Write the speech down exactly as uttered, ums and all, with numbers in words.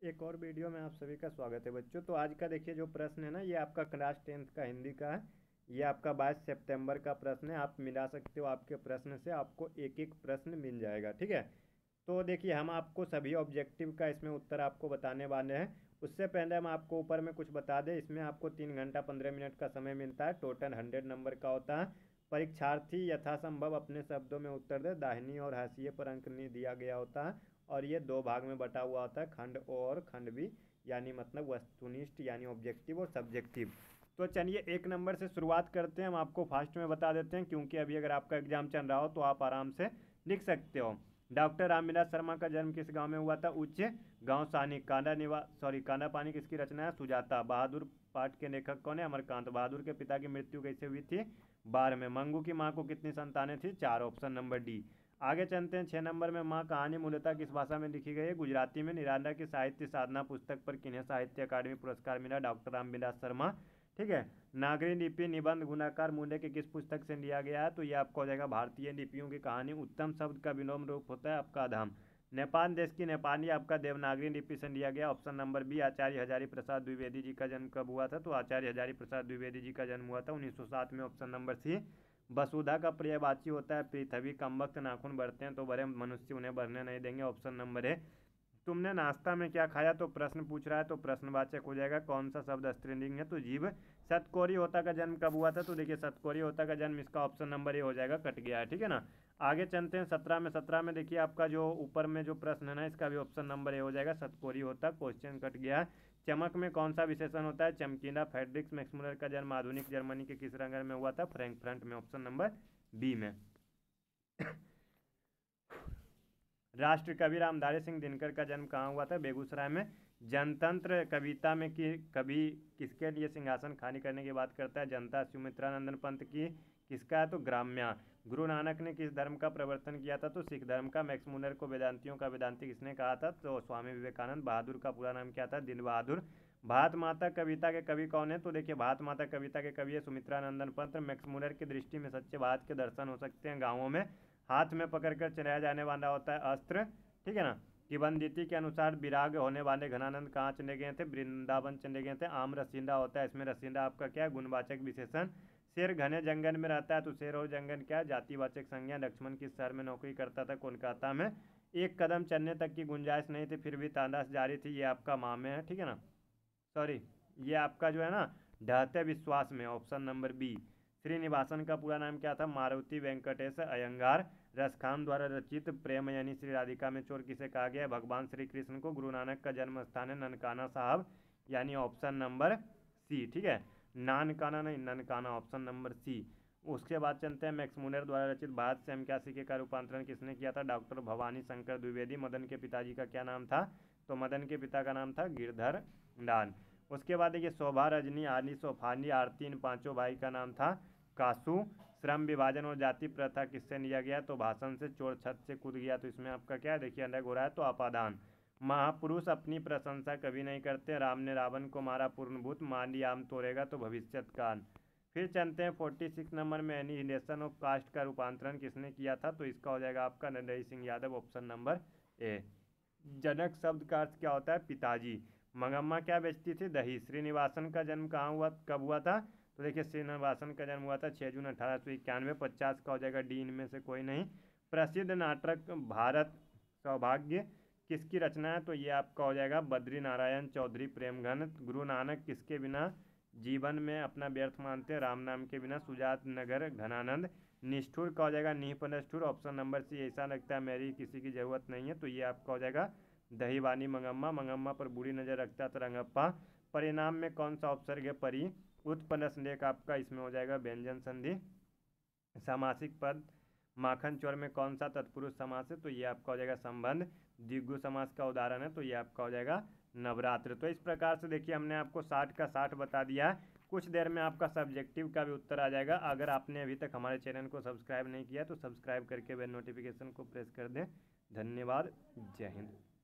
एक और वीडियो में आप सभी का स्वागत है बच्चों। तो आज का देखिए जो प्रश्न है ना, ये आपका क्लास टेंथ का हिंदी का है। ये आपका बाईस सितंबर का प्रश्न है। आप मिला सकते हो, आपके प्रश्न से आपको एक एक प्रश्न मिल जाएगा, ठीक है। तो देखिए हम आपको सभी ऑब्जेक्टिव का इसमें उत्तर आपको बताने वाले हैं। उससे पहले हम आपको ऊपर में कुछ बता दें, इसमें आपको तीन घंटा पंद्रह मिनट का समय मिलता है। टोटल हंड्रेड नंबर का होता है। परीक्षार्थी यथासंभव अपने शब्दों में उत्तर दे। दाहिनी और हाशिए पर अंक नहीं दिया गया होता है और ये दो भाग में बटा हुआ होता है, खंड ओ और खंड बी, यानी मतलब वस्तुनिष्ठ यानी ऑब्जेक्टिव और सब्जेक्टिव। तो चलिए एक नंबर से शुरुआत करते हैं। हम आपको फास्ट में बता देते हैं, क्योंकि अभी अगर आपका एग्जाम चल रहा हो तो आप आराम से लिख सकते हो। डॉक्टर रामविलास शर्मा का जन्म किस गांव में हुआ था? उच्च गांव सानी। कांदा निवा सॉरी कांदा पानी किसकी रचना है? सुजाता। बहादुर पाठ के लेखक कौन है? अमरकांत। बहादुर के पिता की मृत्यु कैसे हुई थी? बाढ़ में। मंगू की माँ को कितनी संतानें थी? चार। Option number D. आगे चलते हैं। छः नंबर में माँ कहानी मूलतः किस भाषा में लिखी गई है? गुजराती में। निराला की साहित्य साधना पुस्तक पर किन्हें साहित्य अकादमी पुरस्कार मिला? डॉक्टर रामविलास शर्मा, ठीक है। नागरी लिपि निबंध गुणाकार मूल्य की किस पुस्तक से लिया गया है? तो ये आपको हो जाएगा भारतीय लिपियों की कहानी। उत्तम शब्द का विलोम रूप होता है आपका अधाम। नेपाल देश की नेपाली आपका देवनागरी लिपि से लिया गया। Option number B. Acharya Hazari Prasad Dwivedi ji का जन्म कब हुआ था? तो आचार्य हजारी प्रसाद द्विवेदी जी का जन्म हुआ था उन्नीस सौ सात में। Option number C. वसुधा का पर्यायवाची होता है पृथ्वी। कम वक्त नाखून बढ़ते हैं तो बड़े मनुष्य उन्हें बढ़ने नहीं देंगे। Option number A. तुमने नाश्ता में क्या खाया? तो प्रश्न पूछ रहा है, तो प्रश्नवाचक हो जाएगा। कौन सा शब्द स्त्रीलिंग है? तो जीव। सतकोरी होता का जन्म कब हुआ था? तो देखिए सतकोरी होता का जन्म इसका ऑप्शन नंबर ए हो जाएगा, कट गया है, ठीक है ना। आगे चलते हैं सत्रह में। सत्रह में देखिए आपका जो ऊपर में जो प्रश्न है ना, इसका भी ऑप्शन नंबर ए हो जाएगा, सतकोरी होता। क्वेश्चन कट गया है। चमक में कौन सा विशेषण होता है? चमकीला। फ्रेडरिक मैक्समुलर का जन्म आधुनिक जर्मनी के किस नगर में हुआ था? फ्रैंकफर्ट में। ऑप्शन नंबर बी में। राष्ट्र कवि रामधारी सिंह दिनकर का जन्म कहाँ हुआ था? बेगूसराय में। जनतंत्र कविता में कि कवि किसके लिए सिंहासन खाली करने की बात करता है? जनता। सुमित्रानंदन पंत की किसका है? तो ग्राम्या। गुरु नानक ने किस धर्म का प्रवर्तन किया था? तो सिख धर्म का। मैक्समुलर को वेदांतियों का वेदांती किसने कहा था? तो स्वामी विवेकानंद। बहादुर का पूरा नाम क्या था? दिल बहादुर। भारत माता कविता के कवि कौन है? तो देखिए भारत माता कविता के कवि है सुमित्रानंदन पंत। मैक्समुलर की दृष्टि में सच्चे भारत के दर्शन हो सकते हैं गाँवों में हाथ में पकड़कर चलाया जाने वाला होता है अस्त्र, ठीक है ना। किबंदिती के अनुसार विराग होने वाले घनानंद कहाँ चले गए थे? वृंदावन चले गए थे। आम रसींदा होता है, इसमें रसींदा आपका क्या है? गुणवाचक विशेषण। शेर घने जंगल में रहता है, तो शेर और जंगल क्या है? जातिवाचक संज्ञा। लक्ष्मण किस शहर में नौकरी करता था? कोलकाता में। एक कदम चलने तक की गुंजाइश नहीं थी फिर भी तालाश जारी थी, ये आपका माँ में है, ठीक है ना। सॉरी, ये आपका जो है ना ढहते विश्वास में। Option number B. श्रीनिवासन का पूरा नाम क्या था? मारुति वेंकटेश अयंगार। रसखान द्वारा रचित प्रेम यानी श्री राधिका में चोर किसे कहा गया? भगवान श्री कृष्ण को। गुरु नानक का जन्म स्थान है ननकाना साहब, यानी ऑप्शन नंबर सी, ठीक है। नानकाना नहीं, ननकाना, ऑप्शन नंबर सी। उसके बाद चलते हैं। मैक्समुलर द्वारा रचित भारत से हम क्या सीखे का रूपांतरण किसने किया था? डॉक्टर भवानी शंकर द्विवेदी। मदन के पिताजी का क्या नाम था? तो मदन के पिता का नाम था गिरधर लाल। उसके बाद देखिए शोभा, रजनी, आली, सोफाली, आरती, इन पांचों भाई का नाम था कासू। श्रम विभाजन और जाति प्रथा किससे लिया गया? तो भाषण से। चोर छत से कूद गया, तो इसमें आपका क्या देखिए अलग हो रहा है, तो अपादान। महापुरुष अपनी प्रशंसा कभी नहीं करते। राम ने रावण को मारा पूर्णभूत। माली आम तोड़ेगा, तो भविष्यत काल। फिर चलते हैं फोर्टी सिक्स नंबर में। एनिहिलेशन ऑफ कास्ट का रूपांतरण किसने किया था? तो इसका हो जाएगा आपका Narhari Singh Yadav. Option number A. जनक शब्द का अर्थ क्या होता है? पिताजी। मंगम्मा क्या बेचती थी? दही। श्रीनिवासन का जन्म कहाँ हुआ, कब हुआ था? तो देखिए श्रीनिवासन का जन्म हुआ था छः जून अठारह सौ इक्यानवे। पचास का हो जाएगा डी, इनमें से कोई नहीं। प्रसिद्ध नाटक भारत सौभाग्य किसकी रचना है? तो ये आपका हो जाएगा बद्री नारायण चौधरी प्रेमघन। गुरु नानक किसके बिना जीवन में अपना व्यर्थ मानते हैं? राम नाम के बिना। सुजात नगर घनानंद। निष्ठुर का हो जाएगा निःपलष्ठुर। Option number C. ऐसा लगता है मेरी किसी की जरूरत नहीं है, तो ये आपका हो जाएगा दहीवानी मंगम्मा। मंगम्मा पर बुरी नजर रखता था रंगप्पा। परिणाम में कौन सा उपसर्ग है? परी। उत्पन्न लेख आपका इसमें हो जाएगा व्यंजन संधि। सामासिक पद। माखन चोर में कौन सा तत्पुरुष समास है? तो ये आपका हो जाएगा संबंध। द्विगु समास का उदाहरण है, तो ये आपका हो जाएगा नवरात्र। तो इस प्रकार से देखिए हमने आपको साठ का साठ बता दिया है। कुछ देर में आपका सब्जेक्टिव का भी उत्तर आ जाएगा। अगर आपने अभी तक हमारे चैनल को सब्सक्राइब नहीं किया तो सब्सक्राइब करके बेल नोटिफिकेशन को प्रेस कर दें। धन्यवाद। जय हिंद।